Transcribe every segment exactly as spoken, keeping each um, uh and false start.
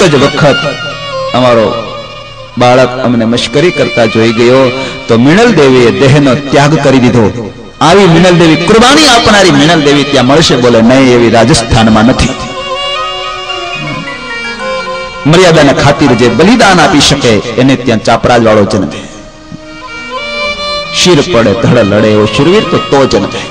ज वखत अमारो बाळक अमने मश्करी करता जोई गयो तो मीणल देवीए देहनो त्याग करी दीधो। आवी मीणल देवी कुर्बानी आपनारी मीणल देवी त्या मळशे बोले नहीं एवी राजस्थानमां नथी। मर्यादाना खातिर जे बलिदान आपी शके एने त्यां चापराज वाळो जन्मे। शिर पड़े धड़ लड़े वो शूरवीर तो तो जन्मे।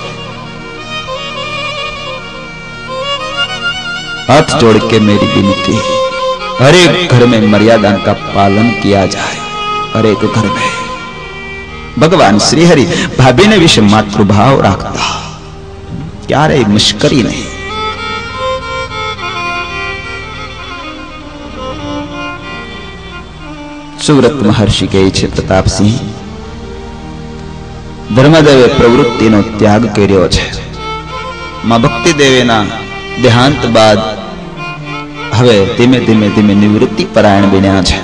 हाथ जोड़ के मेरी विनती, हर एक घर में मर्यादा का पालन किया जाए। हर एक घर में भगवान श्री हरि भाभी ने विषय मातृभाव रखता, क्या रे मुश्करी नहीं। सुव्रत महर्षि कहे छे प्रताप सिंह, धर्मदेवे प्रवृत्ति नो त्याग कर्यो छे। मां भक्ति देवीना देहांत बाद हवे धीमे धीमे धीमे निवृत्ति परायण बन्या छे।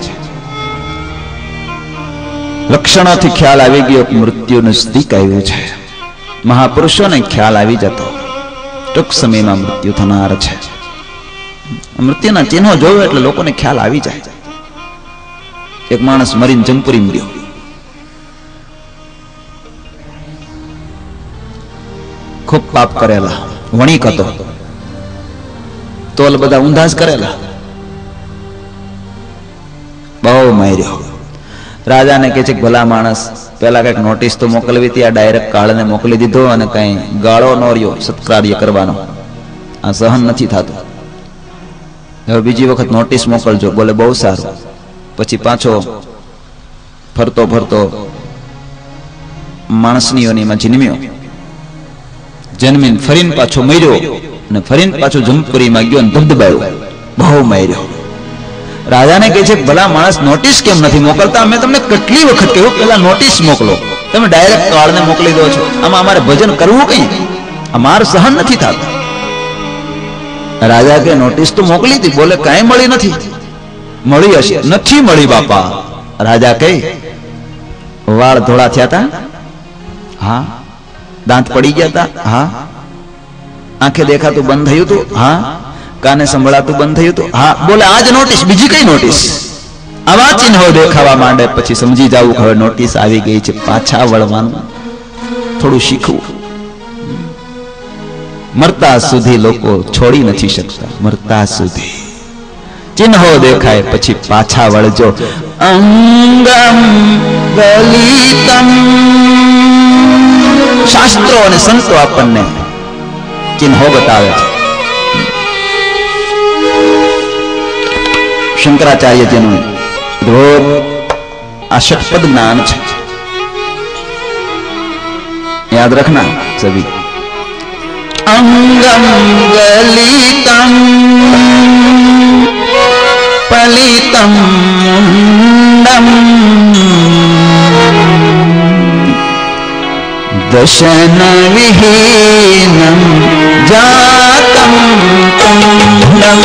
लक्षणोथी ख्याल आवी गयो कि मृत्यु नजदीक आव्यो छे। महापुरुषोने ख्याल आवी जतो टूंक समयमां मृत्यु थनार छे। मृत्युना चिन्हो जोयो એટલે લોકોને ખ્યાલ આવી જાય। एक माणस मरीने जंगपुरी मर्यो। खूब पाप करेला, वणिक हतो, तोल बधा ऊंधा ज करेला, बहु मार्यो। राजा ने कहे भला माणस पहला कई नोटिस तो मोकलवी थी, आ डायरेक्ट काळ ने मोकली दीधो अने कई गाळो न रह्यो सत्कार्य करवानो, आ सहन नथी थातो। हवे बीजी वखत नोटिस मोकलजो। बोले बहु सारू। पछी पाछो फरतो फरतो माणसनी योनिमां जन्म्यो। जन्मीन फरीने पाछो मर्यो ने फरीने पाछो जंगपुरीमां गयो ने धबधबायो, बहु मार्यो। राजा ने कहे भला माणस नोटिस केम नहीं मोकलता? मैं तमने કેટલી વખત કહ્યું પેલા નોટિસ મોકલો, તમે ડાયરેક્ટ કાળને મોકલી દો છો। આમાં અમારે ભજન કરવું કઈ? અમાર સહન નથી થાતું। राजा के नोटिस तो मोकली थी। बोले काई मળી નથી। મળી હશે? નથી મળી બાપા। राजा कहे વાળ ધોળા થયા હતા? हाँ। दांत पड़ी गया था? हाँ। आंखें देखा तो बंद थયું હતું? हाँ। काने संभळाતું बंद थયું હતું? हाँ। बोले आज नोटिस? बीजी कई नोटिस? आवा चिन्हो देखावा मांडे पछी समझी जावुं હવે नोटिस આવી ગઈ છે, પાછા વળવાનું થોડું શીખવું। मरता सुधी लोको छोड़ी नहीं सकता। मरता सुधी चिन्हो देखाय पछी पाछा वळजो। अंगम गलितम शास्त्रों और संतो आपने चिन्हो बतावे छे। शंकराचार्य जी नु अद्भुत आ षटपद ज्ञान छे, याद रखना सभी। अंगम गलितम पलितम मुंडम दशन विहीनम जातम कुंडम।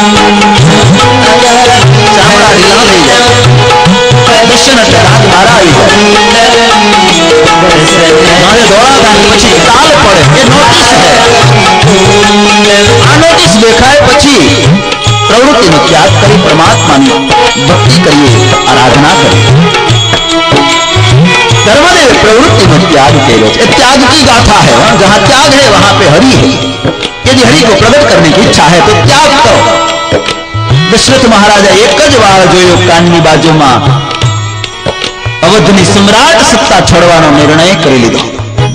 चामड़ा ढीला થઈ જાય, દશન એટલે હાથ મારા આવી જાય, મારે દોડા થાય પછી તાલ પડે એ નોટિસ છે। આ નોટિસ દેખાય પછી प्रवृत्ति त्याग करी परमात्मा भक्ति करिए, आराधना करिए। धर्मदेव प्रवृत्ति में त्याग करो। त्याग की गाथा है। जहां त्याग है वहां पे हरि है। यदि हरि को प्रकट करने की इच्छा है तो त्याग करो। दशरथ महाराजा एक ज वार जोयो काननी बाजू में अवधनी सम्राट सत्ता छोड़वानो निर्णय कर लीधो।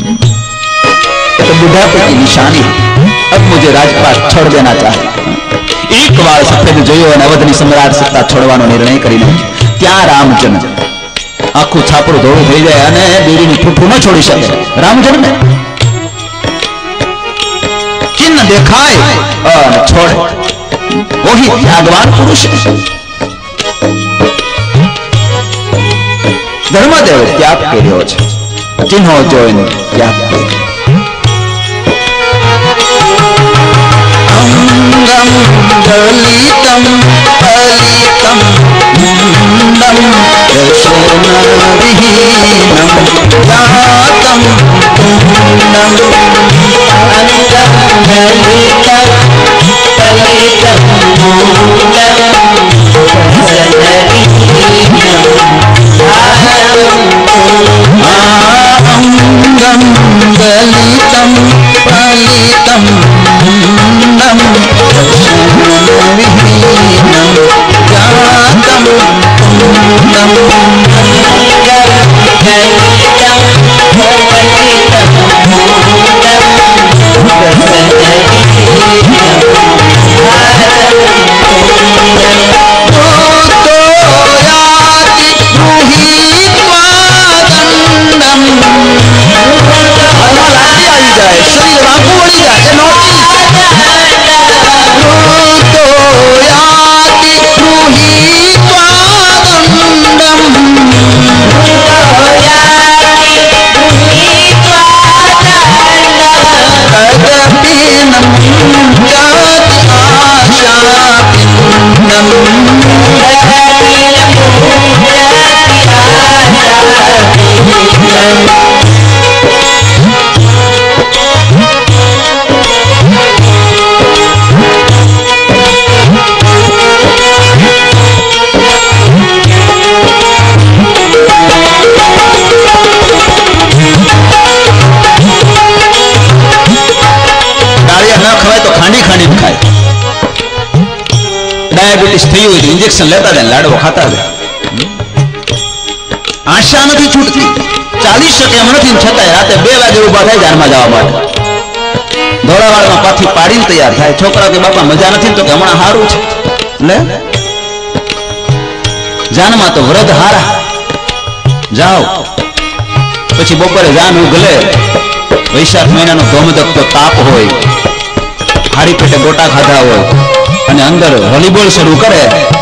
तो बुढ़ापे की निशानी, अब मुझे राजपाट छोड़ देना चाहिए। एक बार सफेद जोयो और अवधनी सम्राट सत्ता छोड़वानो निर्णय कर लीधो। त्या रामचंद्र आखू छापरू धोळું થઈ જાય અને બેરીની ઠૂઠું ન છોડી શકે। રામચંદ્ર ને चिन्ह देखाय और छोड़े, वही त्यागवान पुरुष है। धर्मदेव त्याग कर्यो छे, चिन्हो जोईने त्याग कर्यो। अंगम गलितम पलितम मुंडम दशनविहीनम जातम कुंडम। अंगम गलितम पलितम मुंडम ડાયાબિટીસ થઈ હોય તો ઇન્જેક્શન લેતા જાય, લાડવો ખાતા જાય. આશા નથી છૂટતી, ચાલી શકે એમ નથી, છતાંય રાતે બે વાગે ઉભા થાય જાનમાં જવા માટે. ધોળાવાળમાં પાછી પાડીને તૈયાર થાય. છોકરા કે બાપા મજા નથી તો કે હમણાં સારું છે લે જાનમાં તો વરદ હારા જાઓ. પછી બપોરે જાન ઉગલે, વૈશાખ મહિનાનો ધોમધકતો તાપ હોય, હારી પેટે ગોટા ખાધા હોય અને અંદર વોલીબોલ શરૂ કરે.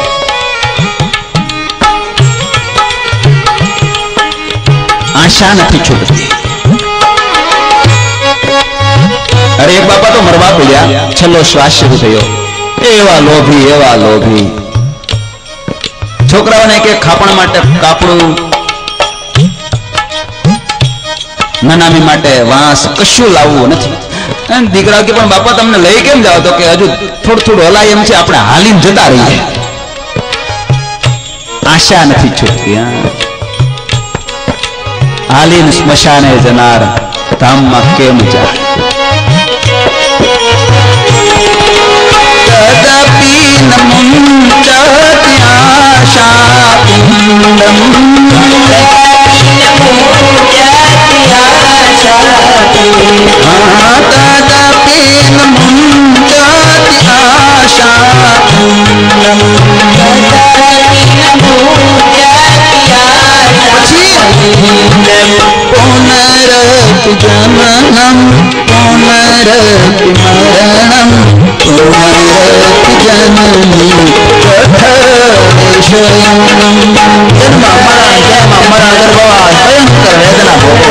આશા નથી છૂટતી. અરે એક બાપા તો મરવા પડ્યા, છેલ્લો શ્વાસ શરૂ થયો. એવા લોભી, એવા લોભી. છોકરાઓને કે ખાપણ માટે કાપડું, નાનામી માટે વાંસ, કશું લાવવું નથી. દીકરા કે પણ બાપા તમને લઈ કેમ જાઓ? તો કે હજુ થોડું થોડું હલાય એમ છે, આપણે હાલીને જતા રહીએ. આશા નથી છૂટતી. હાલીને સ્મશાને જનાર ધામમાં કેમ જાય? તદપી ન મુંચતી આશા પિંડમ, जननम पुनरपि मरणम पुनरपि जननी कथयशयनम. जन्म मरण जन्म मरण गर्भवास भयंकर वेदना भोगो.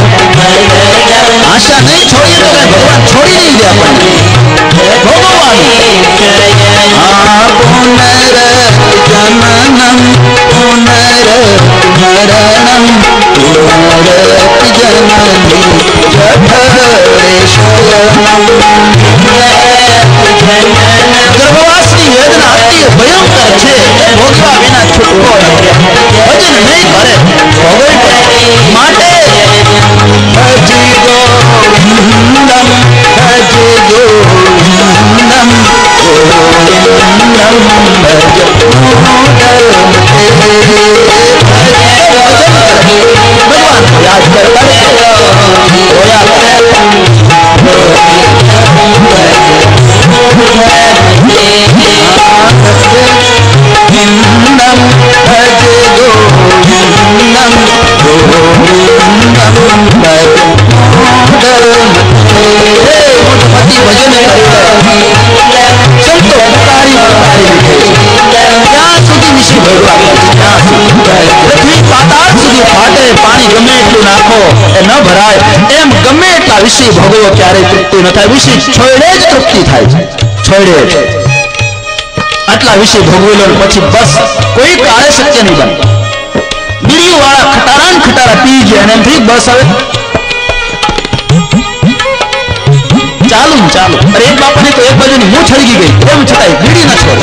आशा नहीं छोड़ी तो भगवान छोड़ी नहीं दे अपन भोगवानी. हाँ पुनरपि जननम पुनरपि मरणम पुनरपि जननी गर्भवासની વેદના અતિ ભયંકર છે, ભોગવા વિના છૂટકો નથી. ભજન નહીં કરે ભોગવવી પડે. માટે ભજી ગોવિંદમ ભજી ગોવિંદમ ગોવિંદમ ભજ ભગવાન યાદ કરતા પાણી ગમે એટલું નાખો એ ન ભરાય. એમ ગમે એટલા વિષય ભોગવો ક્યારેય તૃપ્તિ ન થાય. વિષય છોડે જ તૃપ્તિ થાય છે, છોડે જ. આટલા વિષય ભોગવી લો પછી બસ કોઈ કાળે સત્ય નહીં બને. બીડીઓ વાળા ખટારા ને ખટારા પી ગયા અને એમથી બસ હવે ચાલુ ને ચાલુ. અરે એક બાપાની તો એક બાજુની મૂછ હળગી ગઈ, એમ છતાંય બીડી ન છોડે.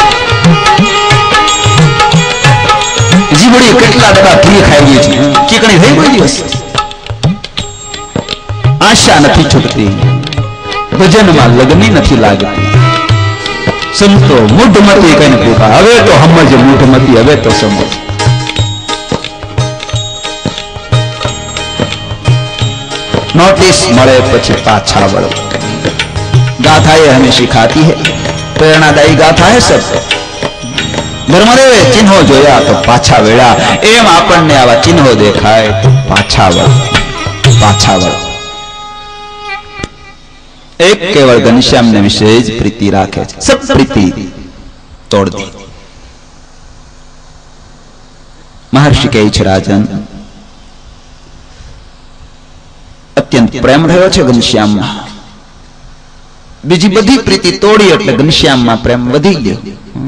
જીવડી કેટલા બધા ઘી ખાઈ ગઈ છે, ચીકણી થઈ કોઈ દિવસ. આશા નથી છૂટતી, ભજનમાં લગની નથી લાગતી. સંતો મૂઢમતી કઈને પૂછા, હવે તો સમજ મૂઢમતી, હવે તો સમજ. नोटिस મળે પછી પાછા વળો. गाथा ये हमें सिखाती है, प्रेरणादायी गाथा है सब. धर्मदेवे चिन्हो जोया तो पाछा वेड़ा, एम आपने आवा चिन्हो देखाय तो पाछा वळो, पाछा वळो. एक केवल घनश्याम ने विशेष प्रीति राखे, सब प्रीति तोड़ दी. महर्षि कहे छे राजन अत्यंत प्रेम रह्यो छे घनश्याम में, बीजी बधी प्रीति तोड़ी एटले घनश्याम में प्रेम वधी गयो.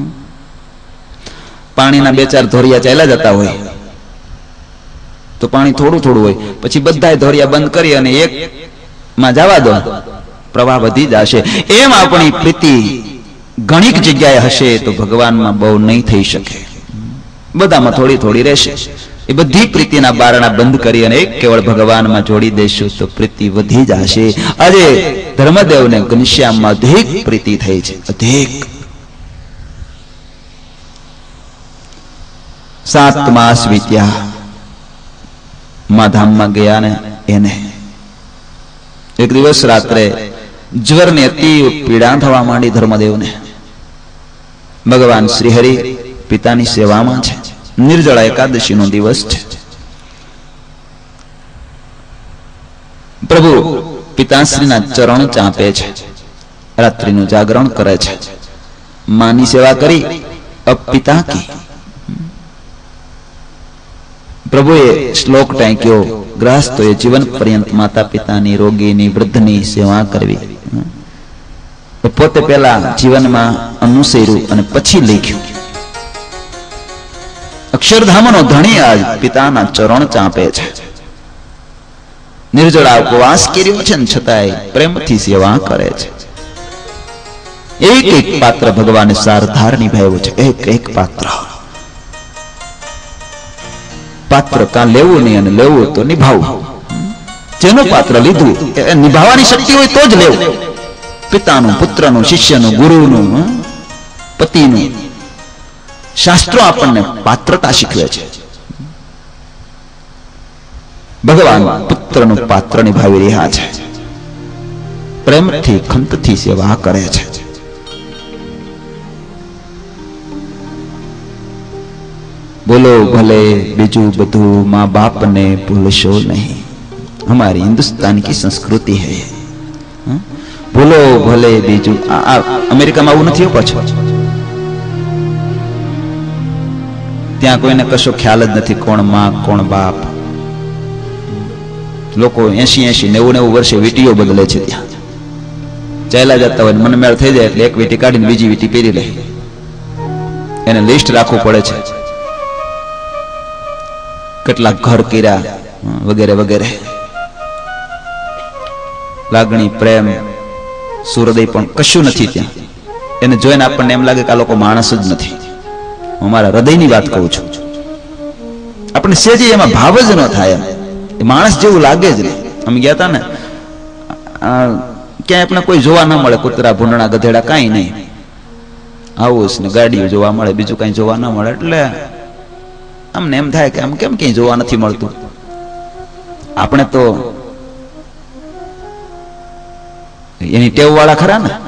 पानी ना बे चार धोरिया चाल्या जता होय तो पानी थोड़ू थोड़ू होय, पछी बधाय धोरिया बंद करी अने एक में जवा दो, प्रवाह वधी जाशे. एम आपणी प्रीति घणीक जग्याए हशे तो भगवान में बहु नहीं थई शके, बधामां थोड़ी थोड़ी रहेशे. ए बधी प्रीतिना बारણા બંધ કરી અને એક કેવળ ભગવાનમાં જોડી દેશું તો પ્રીતિ વધી જશે. આજે ધર્મદેવને ઘનશ્યામમાં અધિક પ્રીતિ થઈ છે, અધિક. સાત માસ વીત્યા. માં ધામમાં ગયા ને એને એક દિવસ રાત્રે જ્વરની અતિ પીડા થવા માંડી ધર્મદેવને. ભગવાન શ્રીહરિ પિતાની સેવામાં છે. નિર્જળા એકાદશી નો દિવસ છે. પ્રભુ પિતાશ્રીના ચરણ ચાંપે છે. રાત્રિનું જાગરણ કરે છે. માની સેવા કરી અબ પિતા કી. પ્રભુએ શ્લોક ટાંક્યો, ગ્રહસ્થોએ જીવન પર્યંત માતા પિતાની, રોગીની, વૃદ્ધની સેવા કરવી. પોતે પેલા જીવનમાં અનુસર્યું અને પછી લખ્યું. અક્ષરધામનો ધણી આજ પિતાના ચરણ ચાંપે છે. નિર્જળા ઉપવાસ કર્યો છે ને છતાંય પ્રેમથી સેવા કરે છે. એક એક પાત્ર ભગવાને સારધાર નિભાવ્યું છે. એક એક પાત્ર પાત્ર કાં લેવું નહીં અને લેવું તો નિભાવવું. જેનું પાત્ર લીધું એ નિભાવવાની શક્તિ હોય તો જ લેવું. પિતાનું, પુત્રનું, શિષ્યનું, ગુરુનું, પતિનું. શાસ્ત્રો આપણને પાત્રતા શીખવે છે. ભગવાન પુત્રનું પાત્ર નિભાવી રહ્યા છે. પ્રેમથી, ખંતથી સેવા કરે છે. બોલો ભલે બીજું બધું माँ बाप ने भूलशो नहीं. हमारी हिंदुस्तान की संस्कृति है. बोलो भले बीजू. अमेरिका में आવું નથી પાછો. ત્યાં કોઈને કશો ખ્યાલ જ નથી કોણ માં કોણ બાપ. લોકો એસી એસી નેવું નેવું વર્ષે વીટીઓ બદલે છે. ત્યાં ચાલ્યા જતા હોય મને મેળ થઈ જાય એટલે એક વીટી કાઢીને બીજી વીટી પહેરી લે. એને લિસ્ટ રાખવું પડે છે. કેટલા ઘર કર્યા વગેરે વગેરે. લાગણી, પ્રેમ, સુહૃદય પણ કશું નથી ત્યાં. એને જોઈને આપણને એમ લાગે કે આ લોકો માણસ જ નથી. હું મારા હૃદયની વાત કહું છું. આપણને સેજ એમાં ભાવ જ ન થાય. એમ માણસ જેવું લાગે જ નહીં. અમે ગયા હતા ને ક્યાંય આપણે કોઈ જોવા ન મળે. કૂતરા, ભૂંડણા, ગધેડા કાંઈ નહીં. હાઉસ ને ગાડીઓ જોવા મળે, બીજું કાંઈ જોવા ન મળે. એટલે અમને એમ થાય કે આમ કેમ ક્યાંય જોવા નથી મળતું. આપણે તો એની ટેવ વાળા ખરા ને.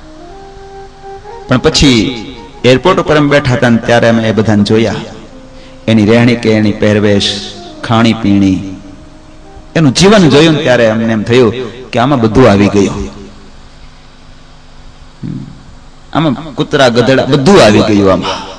પણ પછી એરપોર્ટ ઉપર અમે બેઠા હતા ત્યારે અમે એ બધાને જોયા. એની રહેણી કે એની પહેરવેશ, ખાણી પીણી, એનું જીવન જોયું ને ત્યારે અમને એમ થયું કે આમાં બધું આવી ગયું. આમાં કૂતરા, ગધેડા બધું આવી ગયું આમાં.